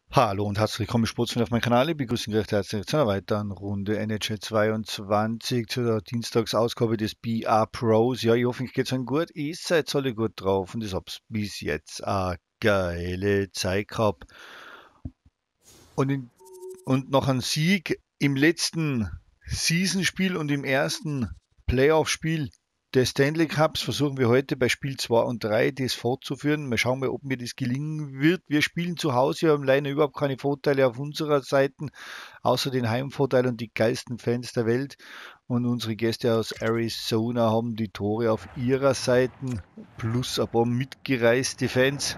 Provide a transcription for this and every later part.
Hallo und herzlich willkommen, Sportsfreunde auf meinem Kanal. Ich begrüße Sie recht herzlich zu einer weiteren Runde NHL 22, zu der Dienstagsausgabe des BR Pros. Ja, ich hoffe, es geht Ihnen gut. Ihr seid alle gut drauf und ich habe bis jetzt eine geile Zeit gehabt. Und, und nach einem Sieg im letzten Seasonspiel und im ersten Playoff-Spiel des Stanley Cups versuchen wir heute bei Spiel 2 und 3 das fortzuführen. Mal schauen, ob mir das gelingen wird. Wir spielen zu Hause, wir haben leider überhaupt keine Vorteile auf unserer Seite, außer den Heimvorteil und die geilsten Fans der Welt. Und unsere Gäste aus Arizona haben die Tore auf ihrer Seite, plus ein paar mitgereiste Fans.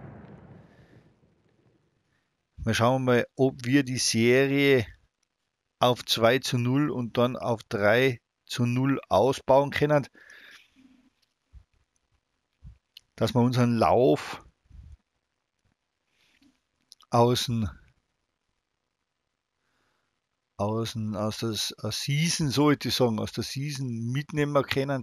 Wir schauen mal, ob wir die Serie auf 2:0 und dann auf 3:0 ausbauen können, dass wir unseren Lauf außen aus der Season, sollte ich sagen, aus der Season mitnehmen können.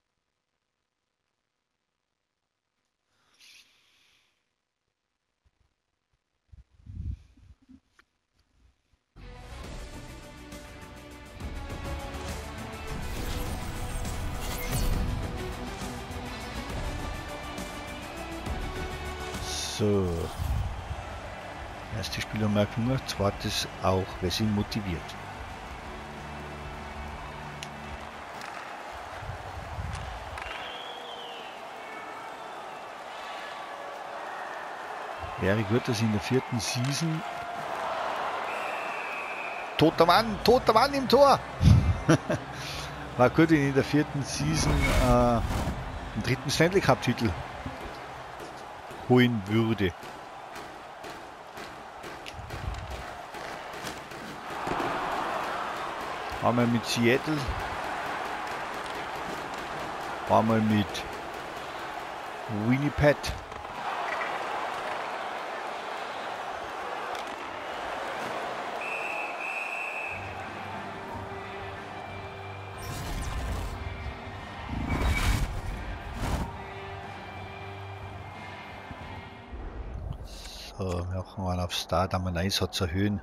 So, erste Spieler mal gemacht, zweites auch, wir sind motiviert. Wäre gut, dass in der vierten Season toter Mann im Tor! War gut, wenn in der vierten Season den dritten Stanley Cup Titel holen würde. Einmal mit Seattle, einmal mit Winnipeg. So, wir machen mal auf Start, einmal einen Einsatz erhöhen.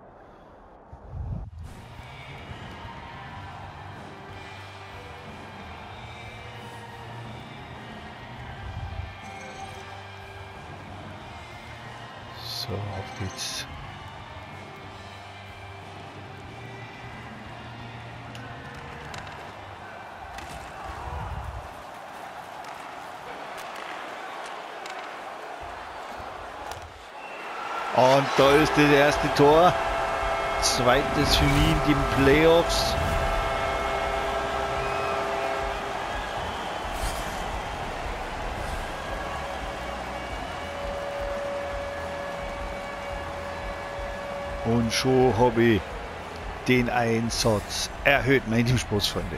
So, auf geht's. Und da ist das erste Tor. Zweites für mich in den Playoffs. Und schon habe ich den Einsatz erhöht, meine lieben Sportsfreunde.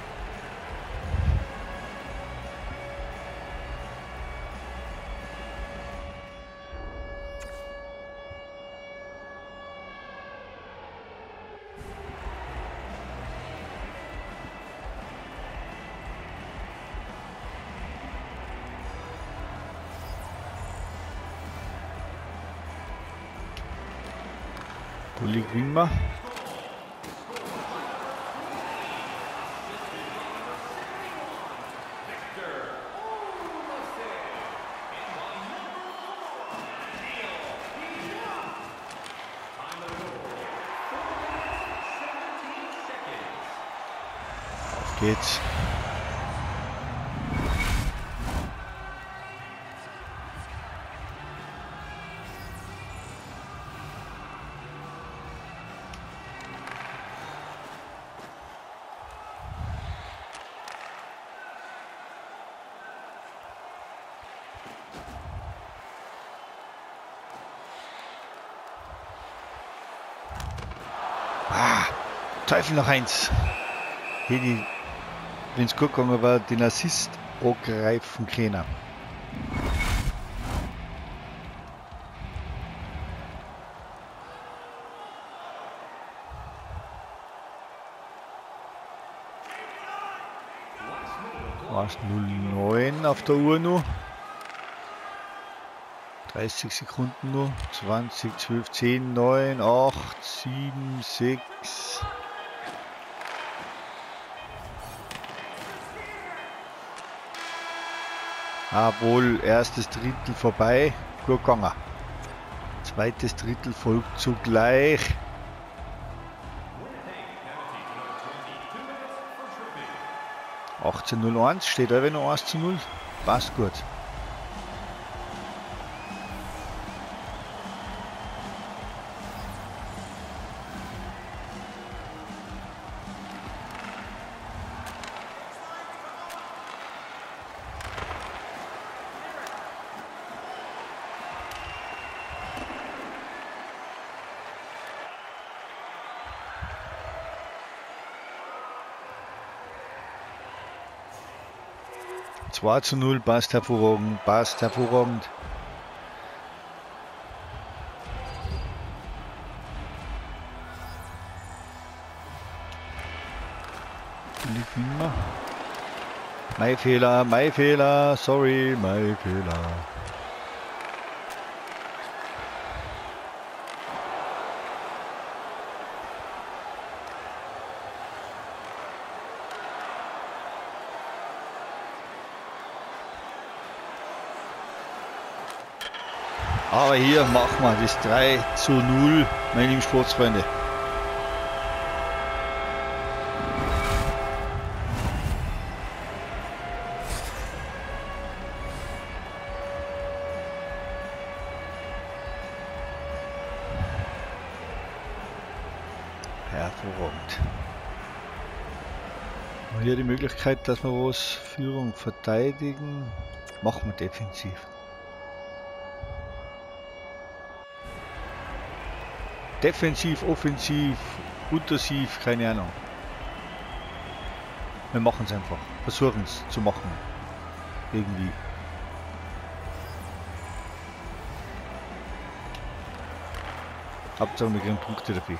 Bulli gewinnen wir. Auf geht's. Teufel noch eins. Hätte, wenn es gut gegangen war, den Assist angreifen können. War es 0:9 auf der Uhr noch. 30 Sekunden nur. 20, 12, 10, 9, 8, 7, 6. Wohl erstes Drittel vorbei. Gut gegangen. Zweites Drittel folgt zugleich. – 18:01 steht aber noch 1:0. Passt gut. – 2:0, passt hervorragend, passt hervorragend. Liegt immer. Mein Fehler, sorry, mein Fehler. Aber hier machen wir das 3:0, meine lieben Sportsfreunde. Hervorragend. Hier die Möglichkeit, dass wir was Führung verteidigen. Machen wir defensiv. Defensiv, offensiv, untersiv, keine Ahnung. Wir machen es einfach. Versuchen es zu machen. Irgendwie. Hauptsache wir kriegen Punkte dafür.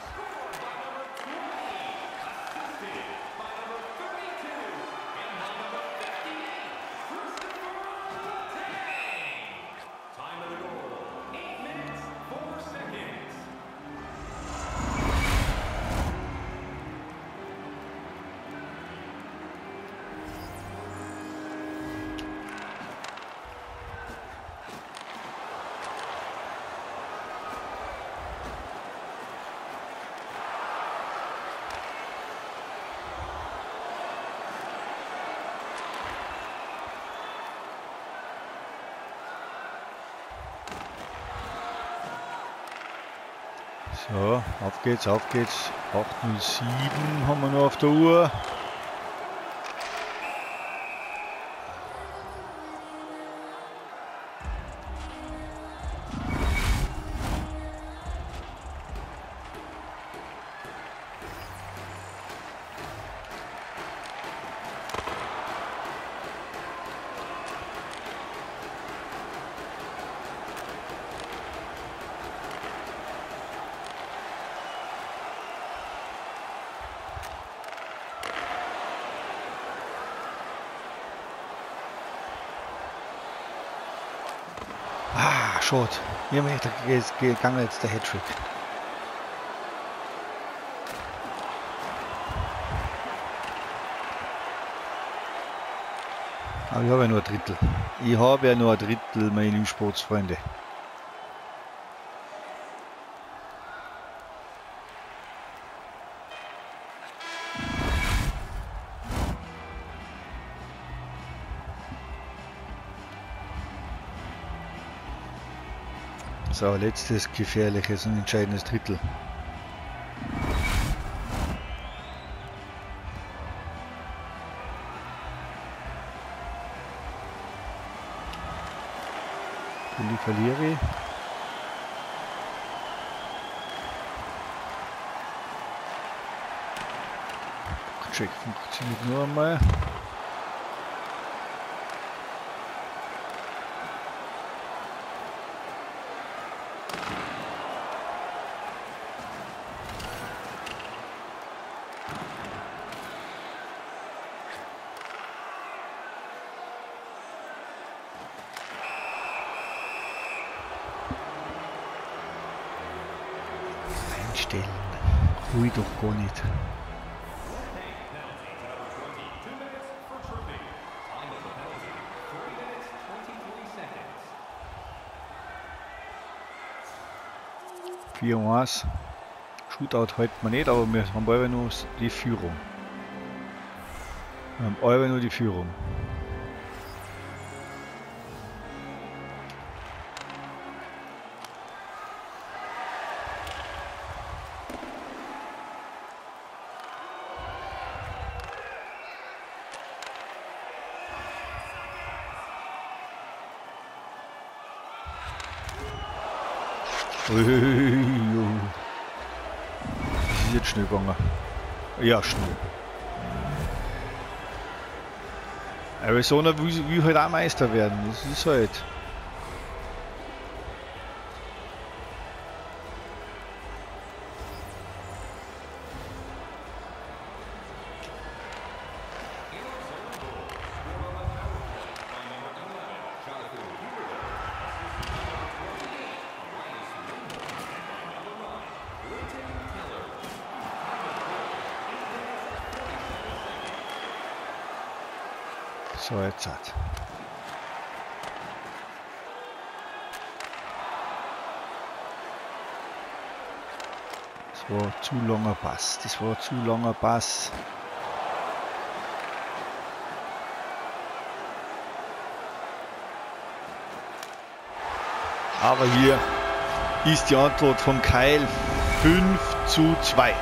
So, auf geht's, auf geht's. 8:07 haben wir noch auf der Uhr. Schade. Mir ist gegangen jetzt der Hattrick. Aber ich habe ja nur ein Drittel. Ich habe ja nur ein Drittel, meine lieben Sportsfreunde. So, letztes gefährliches und entscheidendes Drittel. Verliere. Check funktioniert nur einmal. stellen. Ruhig doch gar nicht. Shootout halten wir nicht, aber wir haben alle nur die Führung. Wir haben alle nur die Führung. Das ist jetzt schnell gegangen. Ja, schnell. Arizona will halt auch Meister werden. Das ist halt. So, jetzt hat. Das war zu langer Pass. Das war zu langer Pass. Aber hier ist die Antwort vom Kyle 5:2.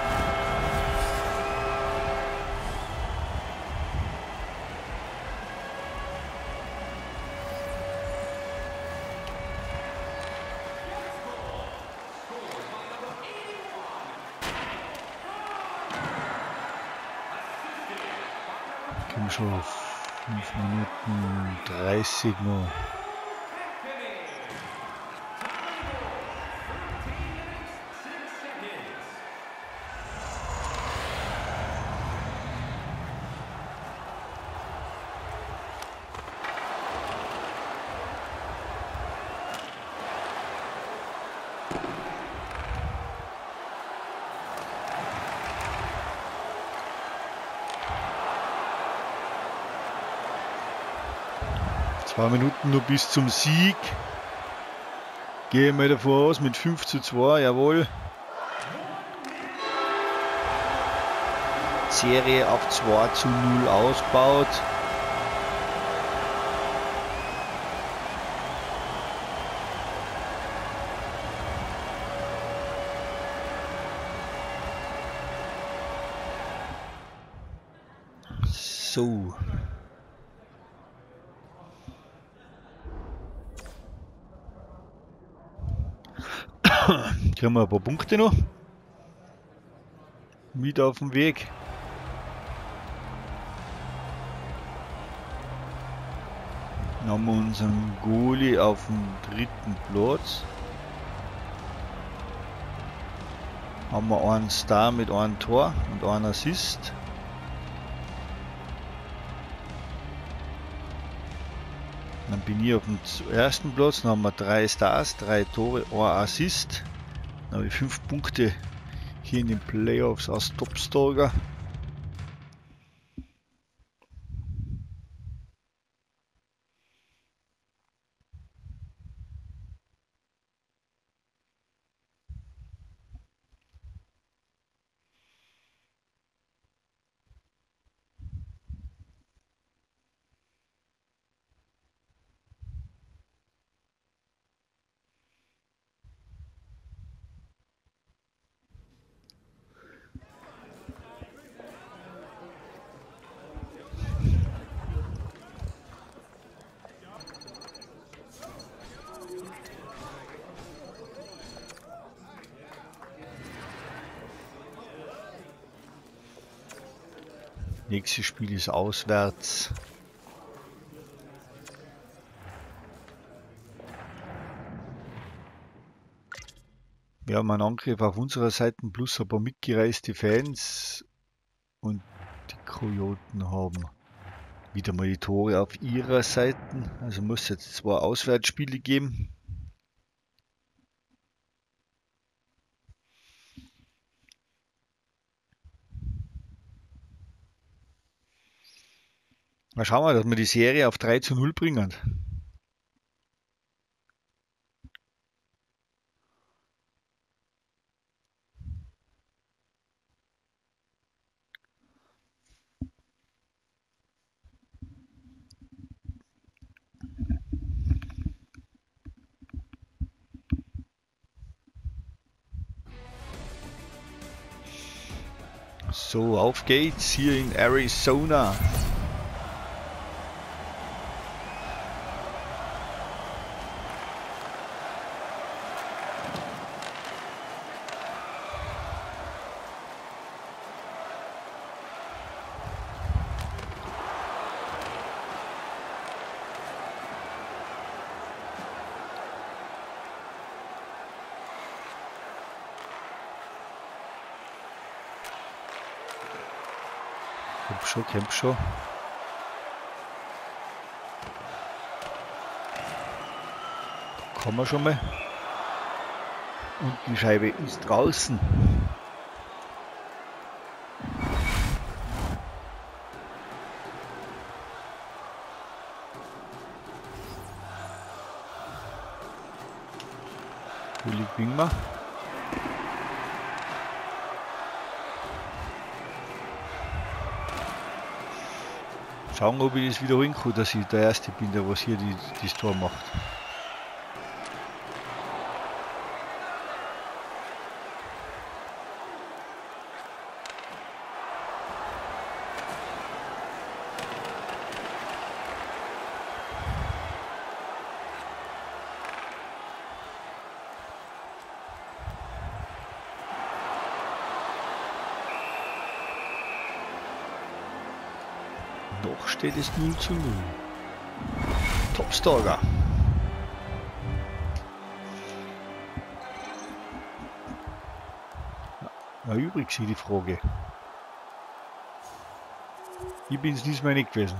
Schon 5 Minuten 30 noch. Zwei Minuten nur bis zum Sieg. Gehen wir davon aus mit 5:2, jawohl. Serie auf 2:0 ausgebaut. So. Kriegen wir ein paar Punkte noch mit auf dem Weg. Dann haben wir unseren Goalie auf dem 3. Platz. Haben wir einen Star mit einem Tor und einem Assist. Dann bin ich auf dem 1. Platz, dann haben wir 3 Stars, 3 Tore, 1 Assist. Dann habe ich 5 Punkte hier in den Playoffs als Topstarter. Nächstes Spiel ist auswärts. Wir haben einen Angriff auf unserer Seite plus ein paar mitgereiste Fans und die Kojoten haben wieder mal die Tore auf ihrer Seite. Also muss es jetzt 2 Auswärtsspiele geben. Mal schauen wir, dass wir die Serie auf 3:0 bringen. So, auf geht's hier in Arizona. Kämpf schon. Kommen wir schon mal. Und die Scheibe ist draußen. Wo liegt Wingmar? Schauen, ob ich das wieder hinkriege, dass ich der Erste bin, der was hier das Tor macht. Noch steht es 0:0. Topstarger. Na, übrig ist die Frage. Ich bin es diesmal nicht gewesen.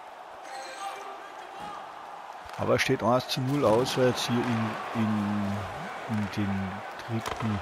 Aber es steht 1:0 auswärts hier in den dritten.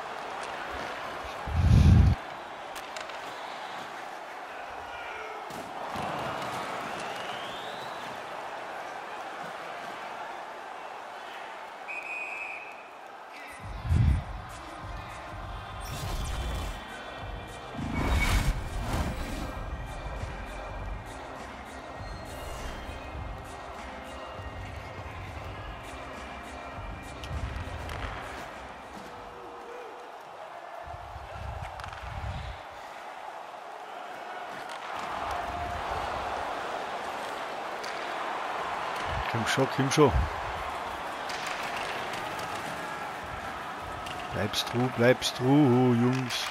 Komm schon. Bleibst du, Jungs.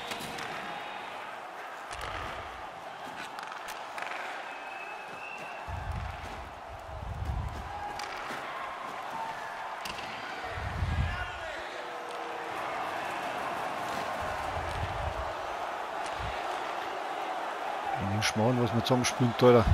In den Schmarrn, was man zusammenspringt, Alter.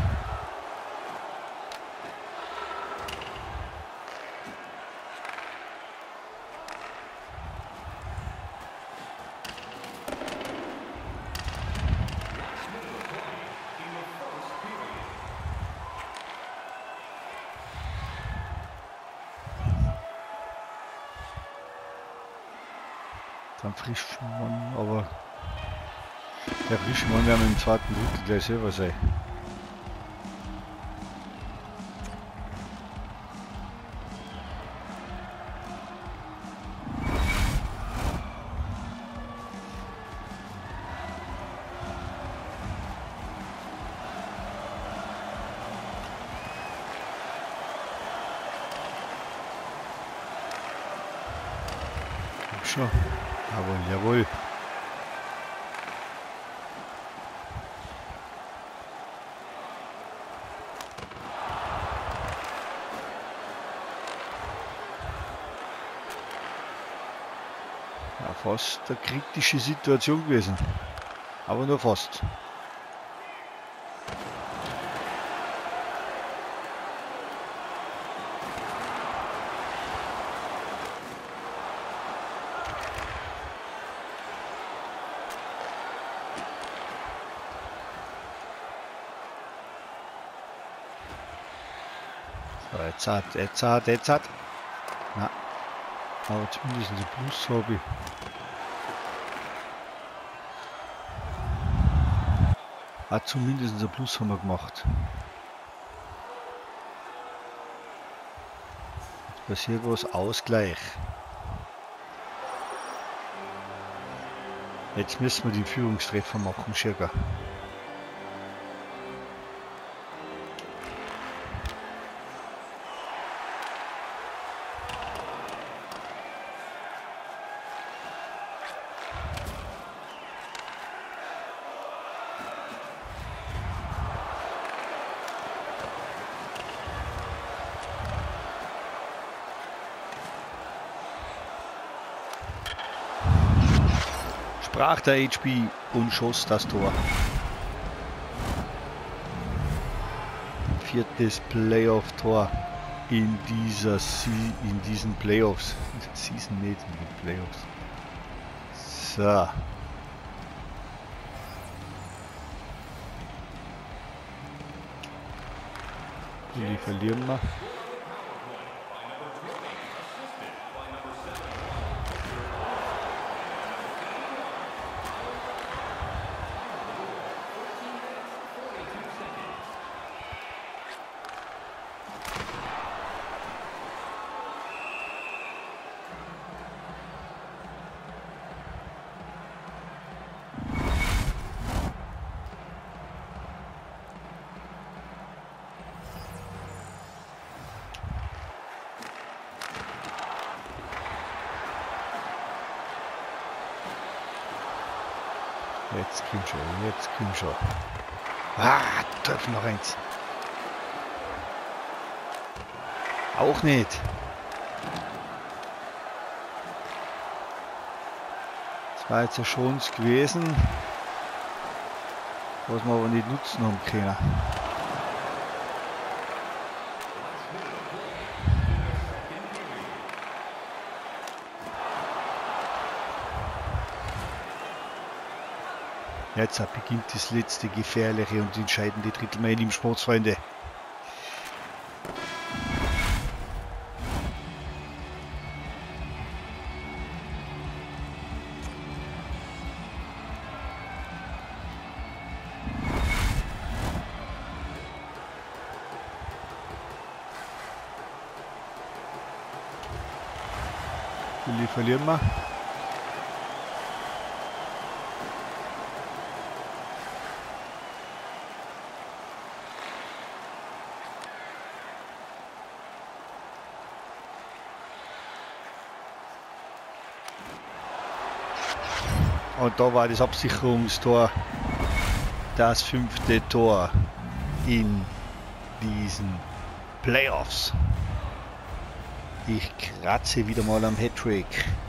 Dann Frischmann, aber der Frischmann wird im zweiten Drittel gleich selber sein. Schon. Jawohl. Ja, fast eine kritische Situation gewesen. Aber nur fast. So, jetzt hat. Na, aber zumindest ein Plus habe ich. Zumindest ein Plus haben wir gemacht. Jetzt passiert was, Ausgleich. Jetzt müssen wir den Führungstreffer machen, Schirger. Sprach der HB und schoss das Tor. Viertes Playoff-Tor in diesen Playoffs. Season nicht, in den Playoffs. So. Die verlieren wir. Jetzt kommt schon. Treffen noch eins. Auch nicht. Das war jetzt eine Chance gewesen, was wir aber nicht nutzen haben können. Jetzt beginnt das letzte gefährliche und entscheidende Drittel, meine lieben Sportsfreunde. Die verlieren wir. Und da war das Absicherungstor, das 5. Tor in diesen Playoffs. Ich kratze wieder mal am Hattrick.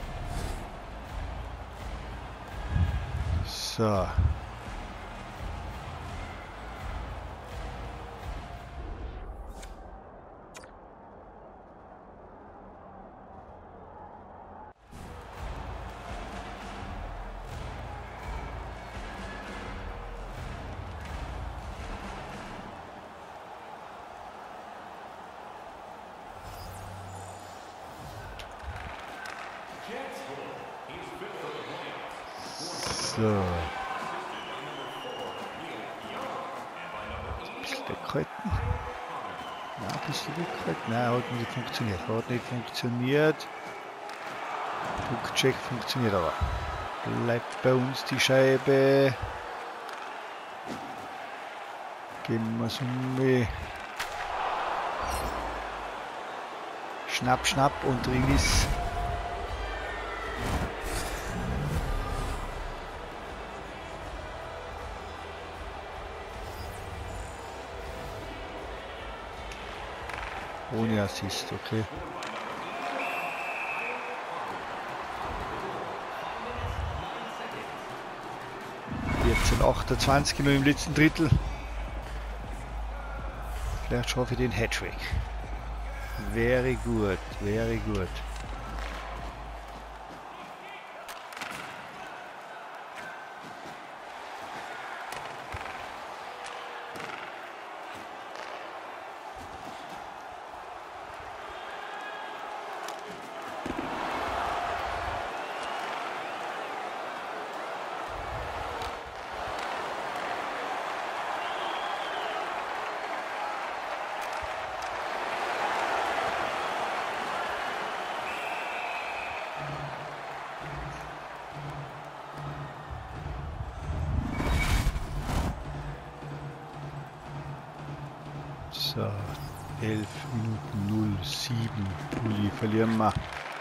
So. So. Ein bisschen weghalten. Ja, ein bisschen weghalten. Nein, hat nicht funktioniert. Hat nicht funktioniert. Puckcheck funktioniert aber. Bleibt bei uns die Scheibe. Gehen wir es um. Schnapp, schnapp und drin ist. Ohne Assist, okay. Jetzt sind 28 nur im letzten Drittel. Vielleicht schaffe ich den Hattrick. Very good, very good. So, 11 Minuten 07. Bulli verlieren wir.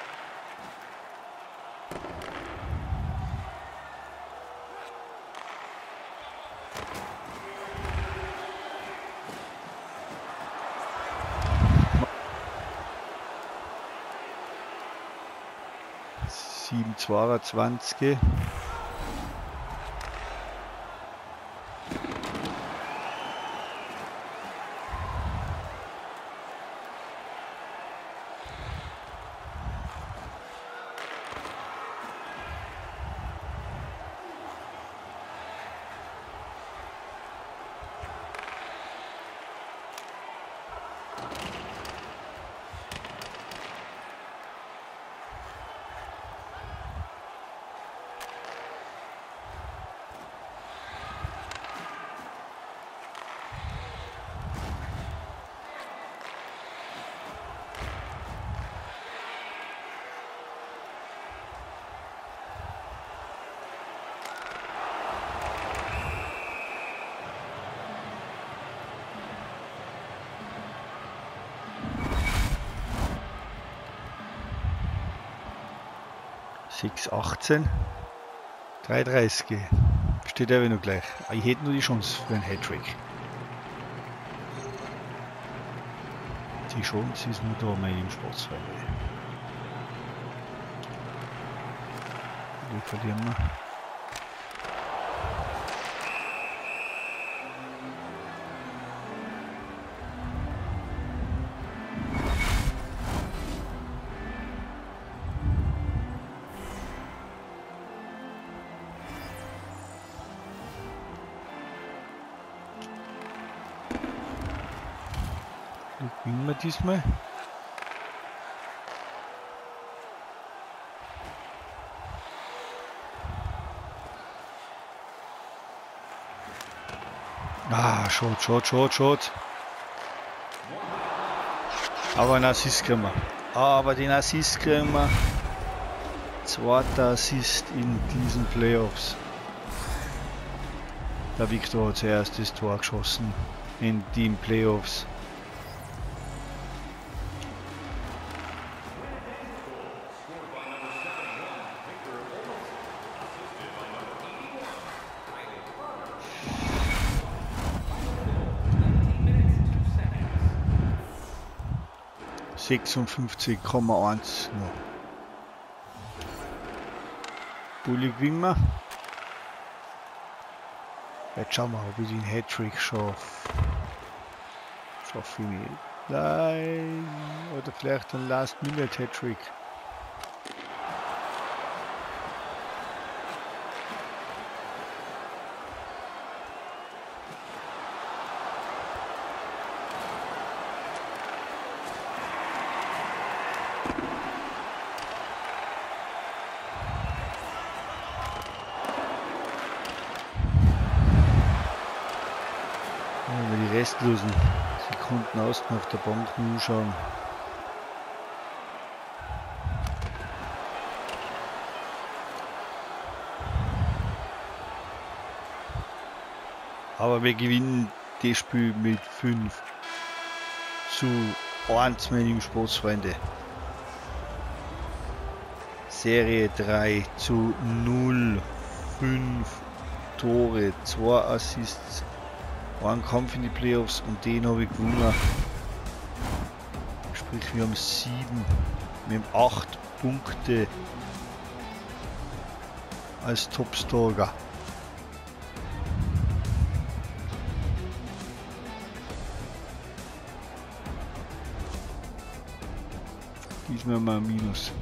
Sieben 22. Sechs 18. 3:30. Steht er noch gleich. Ich hätte nur die Chance für einen Hattrick. Die Chance ist nur da, mein Sportsfall. Die verlieren wir. Gewinnen wir diesmal. Ah, Shot. Aber einen Assist kriegen wir. Aber den Assist kriegen wir. Zweiter Assist in diesen Playoffs. Der Victor hat zuerst das Tor geschossen in den Playoffs. ...56,1 noch. Bulli gewinnen wir. Jetzt schauen wir, ob ich den Hattrick schaffe. Schaffe ich nicht. Nein. Oder vielleicht ein Last-Minute-Hattrick. Die restlosen Sekunden außen auf der Bank anschauen. Aber wir gewinnen das Spiel mit 5:1, meine lieben Sportsfreunde. Serie 3:0, 5 Tore, 2 Assists. Ein Kampf in die Playoffs und den habe ich gewonnen. Sprich, wir haben 7, wir haben 8 Punkte als Topstarter. Diesmal mal ein Minus.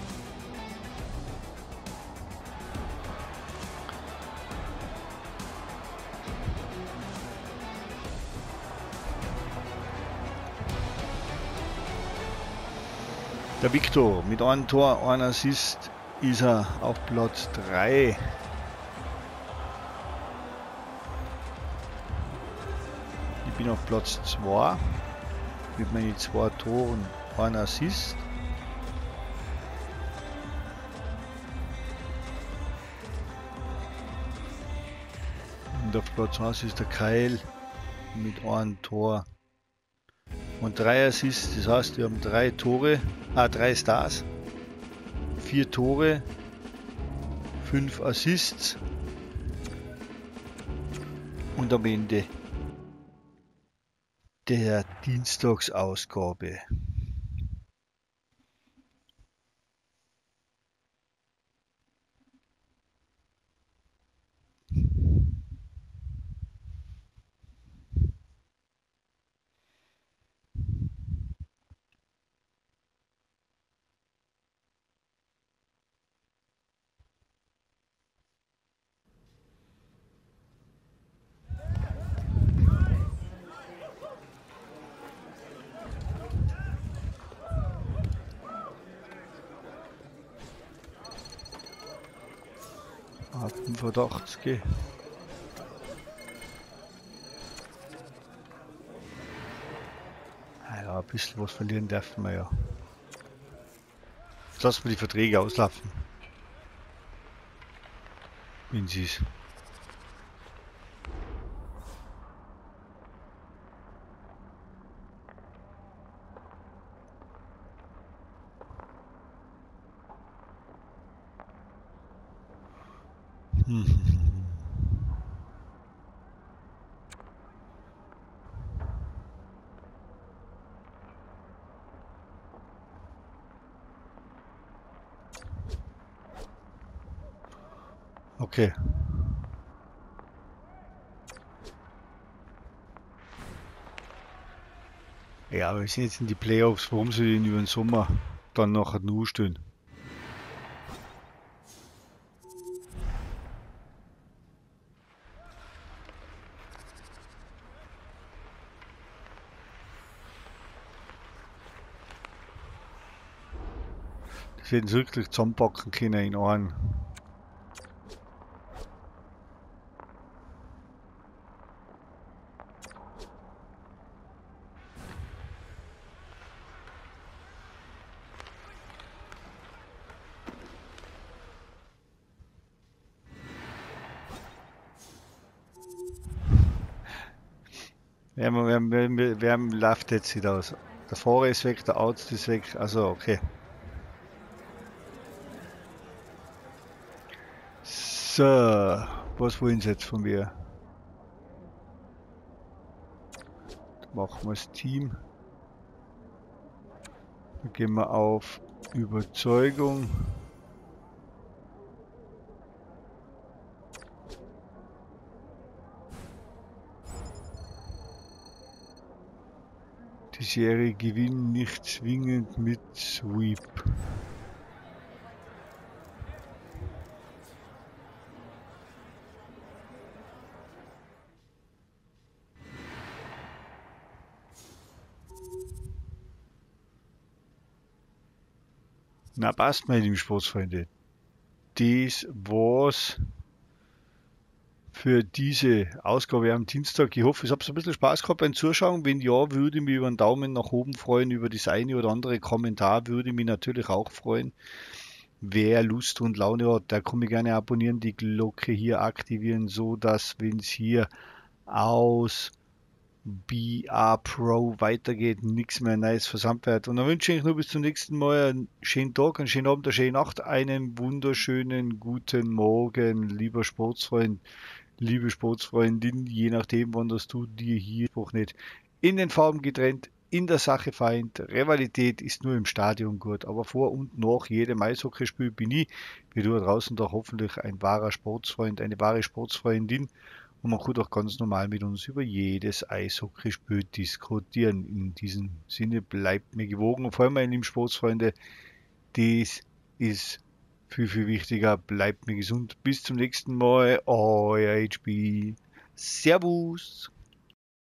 Der Victor mit einem Tor, einem Assist ist er auf Platz 3. Ich bin auf Platz 2 mit meinen 2 Toren, einem Assist. Und auf Platz 1 ist der Kyle mit einem Tor und 3 Assists. Das heißt, wir haben 3 Tore, 3 Stars, 4 Tore, 5 Assists und am Ende der Dienstagsausgabe. Ab 85. Ja, ein bisschen was verlieren dürfen wir ja. Jetzt lassen wir die Verträge auslaufen. Wenn sie es. Okay. Ja, aber wir sind jetzt in die Playoffs. Warum soll ich denn über den Sommer dann nachher nur stehen? Das hätten sie wirklich zusammenpacken können in einen. Wer läuft jetzt wieder aus? Der Fahrer ist weg, der Arzt ist weg. Also, okay. So, was wollen sie jetzt von mir? Machen wir das Team. Dann gehen wir auf Überzeugung. Die Serie gewinnen nicht zwingend mit Sweep. Na passt, meine lieben Sportsfreunde. Das war's für diese Ausgabe am Dienstag. Ich hoffe, es habt ein bisschen Spaß gehabt beim Zuschauen. Wenn ja, würde ich mich über einen Daumen nach oben freuen. Über das eine oder andere Kommentar würde ich mich natürlich auch freuen. Wer Lust und Laune hat, der kann mich gerne abonnieren, die Glocke hier aktivieren, so dass, wenn es hier aus BR Pro weitergeht, nichts mehr Neues versandt wird. Und dann wünsche ich nur bis zum nächsten Mal einen schönen Tag, einen schönen Abend, eine schöne Nacht, einen wunderschönen guten Morgen, lieber Sportsfreund, liebe Sportsfreundin, je nachdem, wann das du dir hier auch nicht in den Farben getrennt, in der Sache Feind. Rivalität ist nur im Stadion gut, aber vor und nach jedem Eishockeyspiel bin ich, wie du da draußen, doch hoffentlich ein wahrer Sportsfreund, eine wahre Sportsfreundin. Und man kann auch ganz normal mit uns über jedes Eishockeyspiel diskutieren. In diesem Sinne bleibt mir gewogen. Und vor allem, meine lieben Sportsfreunde, das ist viel, viel wichtiger. Bleibt mir gesund. Bis zum nächsten Mal. Euer HB. Servus.